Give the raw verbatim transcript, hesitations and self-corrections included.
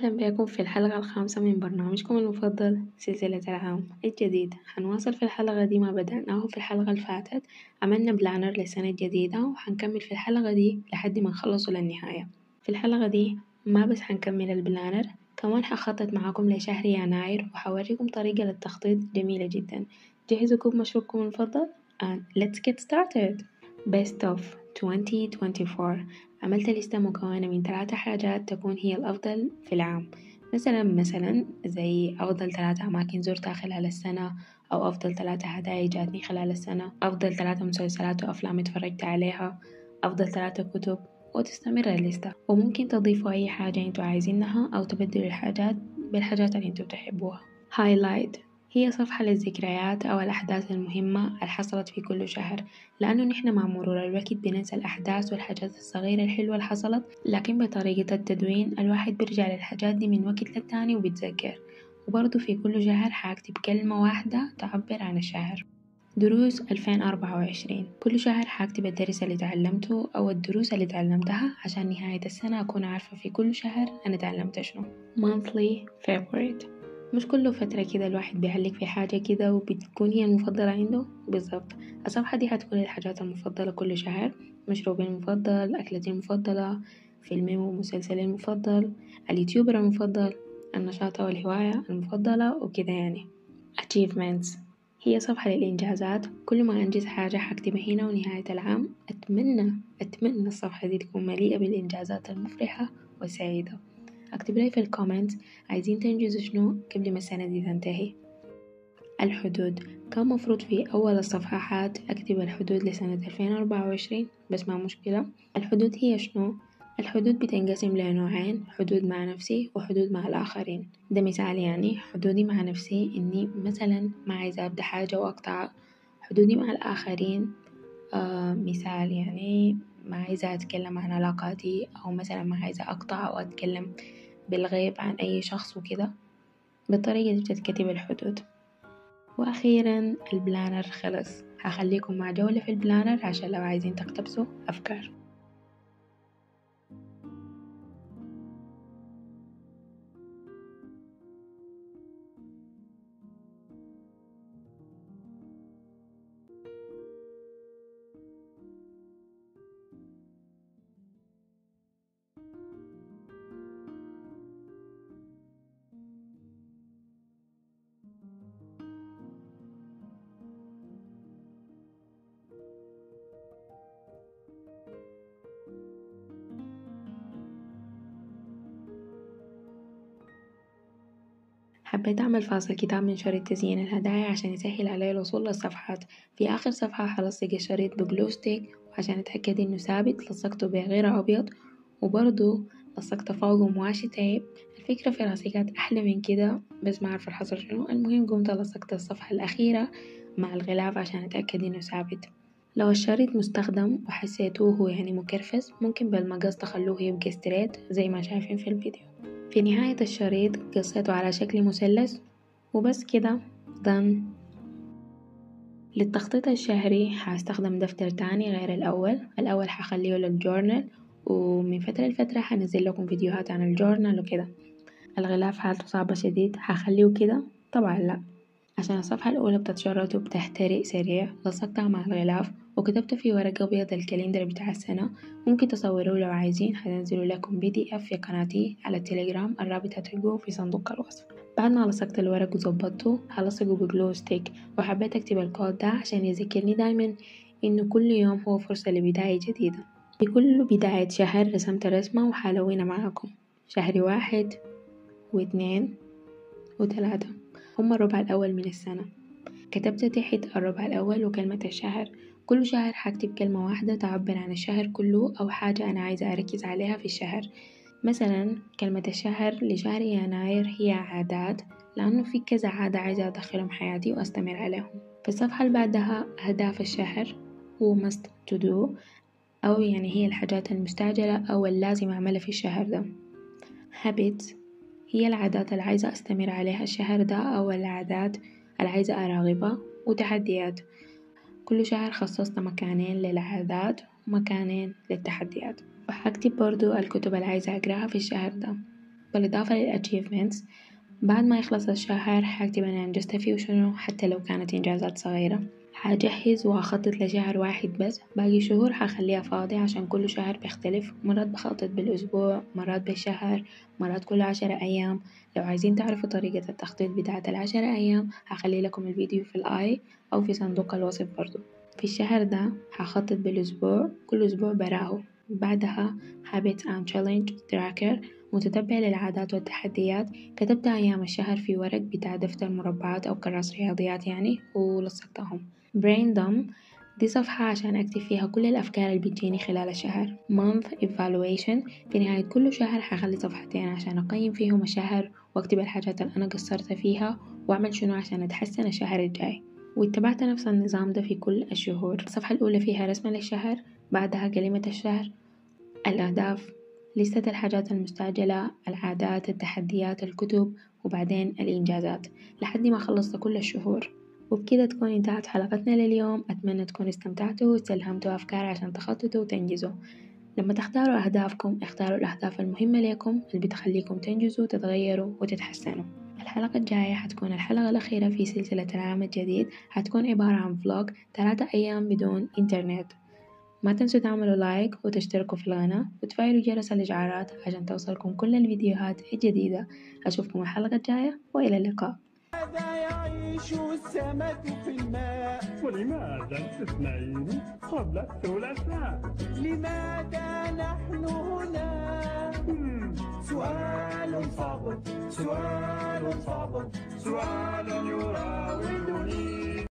أهلا بكم في الحلقة الخامسة من برنامجكم المفضل سلسلة العام الجديد. حنواصل في الحلقة دي ما بدأناه في الحلقة اللي فاتت. عملنا بلانر للسنة الجديدة وحنكمل في الحلقة دي لحد ما نخلصه للنهاية. في الحلقة دي ما بس حنكمل البلانر، كمان حخطط معاكم لشهر يناير وحوريكم طريقة للتخطيط جميلة جدا. جهزوا كوب مشروبكم المفضل and let's get started. Best of twenty twenty-four. عملت لستة مكونة من ثلاثة حاجات تكون هي الأفضل في العام، مثلا مثلا زي أفضل ثلاثة أماكن زرتها خلال السنة، أو أفضل ثلاثة هدايا جاتني خلال السنة، أفضل ثلاثة مسلسلات وأفلام اتفرجت عليها، أفضل ثلاثة كتب، وتستمر الليستة. وممكن تضيفوا أي حاجة انتوا عايزينها أو تبدلوا الحاجات بالحاجات اللي انتوا بتحبوها. هايلايت هي صفحة للذكريات أو الأحداث المهمة اللي حصلت في كل شهر، لأنه نحن مع مرور الوقت بننسى الأحداث والحاجات الصغيرة الحلوة اللي حصلت، لكن بطريقة التدوين الواحد بيرجع للحاجات دي من وقت للتاني وبيتذكر. وبرضو في كل شهر حاكتب كلمة واحدة تعبر عن الشهر. دروس ألفين وأربعة وعشرين، كل شهر حاكتب الدرس اللي تعلمته أو الدروس اللي تعلمتها عشان نهاية السنة أكون عارفة في كل شهر أنا تعلمت شنو. monthly favorite، مش كل فترة كده الواحد بيعلق في حاجة كده وبتكون هي المفضلة عنده بالضبط. الصفحة دي هتكون الحاجات المفضلة كل شهر، مشروبي المفضل، أكلتي المفضلة، فيلمي ومسلسلي المفضل، اليوتيوبر المفضل، النشاط والهواية المفضلة وكده يعني. achievements هي صفحة للإنجازات، كل ما أنجز حاجة حكتبها هنا. ونهاية العام أتمنى أتمنى الصفحة دي تكون مليئة بالإنجازات المفرحة والسعيدة. اكتب لي في الكومنت عايزين تنجزوا شنو قبل ما السنة دي تنتهي. الحدود، كان مفروض في أول الصفحات أكتب الحدود لسنة ألفين وأربعة وعشرين، بس ما مشكلة. الحدود هي شنو؟ الحدود بتنقسم لنوعين، حدود مع نفسي وحدود مع الآخرين. ده مثال، يعني حدودي مع نفسي إني مثلا ما عايزة أبدأ حاجة وأقطعها. حدودي مع الآخرين آه مثال يعني ما عايزة أتكلم عن علاقاتي، أو مثلا ما عايزة أقطع أو أتكلم بالغيب عن أي شخص وكده. بالطريقة دي بتتكتب الحدود. وأخيرا البلانر خلص، هخليكم مع جولة في البلانر عشان لو عايزين تقتبسوا أفكار. حبيت أعمل فاصل كتاب من شريط تزيين الهدايا عشان يسهل علي الوصول للصفحات. في آخر صفحة حلصق الشريط بجلو ستيك، وعشان أتأكد إنه ثابت لصقته بغير أبيض، وبرضو لصقت فوقه مواشي تيب. الفكرة في راسي كانت أحلى من كده، بس ما عارفة الحصل شنو. المهم قمت لصقت الصفحة الأخيرة مع الغلاف عشان أتأكد إنه ثابت. لو الشريط مستخدم وحسيتوه هو يعني مكرفس، ممكن بالمقص تخلوه يبقى ستريت زي ما شايفين في الفيديو. في نهاية الشريط قصيته على شكل مثلث، وبس كده done. للتخطيط الشهري هستخدم دفتر تاني غير الأول. الأول هخليه للجورنال، ومن فترة لفترة هنزل لكم فيديوهات عن الجورنال وكده. الغلاف حالته صعبة شديد، هخليه كده؟ طبعا لا، عشان الصفحة الأولى بتتشرط وبتحترق سريع. لصقتها مع الغلاف وكتبت في ورقة أبيض الكالندر بتاع السنة. ممكن تصوروه لو عايزين، هنزله لكم بي دي اف في قناتي على التليجرام، الرابط هتلقوه في صندوق الوصف. بعد ما لصقت الورق وظبطته هلصقه بجلو ستيك، وحبيت اكتب الكود ده عشان يذكرني دايما انه كل يوم هو فرصة لبداية جديدة. في كل بداية شهر رسمت رسمة وحلوينا معاكم. شهر واحد واثنين وثلاثة هما الربع الأول من السنة. كتبت تحت الربع الأول وكلمة الشهر. كل شهر هكتب كلمة واحدة تعبر عن الشهر كله، أو حاجة أنا عايزة أركز عليها في الشهر. مثلا كلمة الشهر لشهر يناير هي عادات، لأنه في كذا عادة عايزة أدخلهم حياتي وأستمر عليهم. في الصفحة اللي بعدها أهداف الشهر هو must to do، أو يعني هي الحاجات المستعجلة أو اللازم أعملها في الشهر ده. habits هي العادات اللي عايزة أستمر عليها الشهر ده، أو العادات اللي عايزة أراغبها. وتحديات، كل شهر خصصت مكانين للعادات ومكانين للتحديات. وهكتب برضو الكتب اللي عايزة أقراها في الشهر ده. بالإضافة للأتشيفمنتس، بعد ما يخلص الشهر حاكتب أنا أنجزت فيه وشنو حتى لو كانت إنجازات صغيرة. حجهز وأخطط لشهر واحد بس، باقي الشهور حخليها فاضية عشان كل شهر بيختلف، مرات بخطط بالأسبوع مرات بالشهر مرات كل عشرة أيام. لو عايزين تعرفوا طريقة التخطيط بتاعة العشرة أيام هخلي لكم الفيديو في الآي أو في صندوق الوصف برضو. في الشهر ده حخطط بالأسبوع، كل أسبوع براهو. بعدها habits and challenge tracker متتبع للعادات والتحديات، كتبت أيام الشهر في ورق بتاع دفتر مربعات أو كراس رياضيات يعني ولصقتهم. brain dump دي صفحة عشان أكتب فيها كل الأفكار اللي بتجيني خلال الشهر. month evaluation في نهاية كل شهر حخلي صفحتين عشان أقيم فيهم الشهر وأكتب الحاجات اللي أنا قصرت فيها وأعمل شنو عشان أتحسن الشهر الجاي. واتبعت نفس النظام ده في كل الشهور. الصفحة الأولى فيها رسمة للشهر، بعدها كلمة الشهر، الأهداف، لستة الحاجات المستعجلة، العادات، التحديات، الكتب، وبعدين الإنجازات، لحد ما خلصت كل الشهور. وبكده تكون انتهت حلقتنا لليوم. أتمنى تكونوا استمتعتوا واستلهمتوا أفكار عشان تخططوا وتنجزوا. لما تختاروا أهدافكم اختاروا الأهداف المهمة لكم اللي بتخليكم تنجزوا وتتغيروا وتتحسنوا. الحلقة الجاية حتكون الحلقة الأخيرة في سلسلة العام الجديد، حتكون عبارة عن فلوج ثلاثة أيام بدون إنترنت. ما تنسوا تعملوا لايك وتشتركوا في القناة وتفعلوا جرس الإشعارات عشان توصلكم كل الفيديوهات الجديدة. أشوفكم الحلقة الجاية وإلى اللقاء. ماذا يعيش السمك في الماء؟ ولماذا الاثنين قبل الثلاثاء؟ لماذا نحن هنا؟ مم. سؤال صعب، سؤال صعب، سؤال يراودني.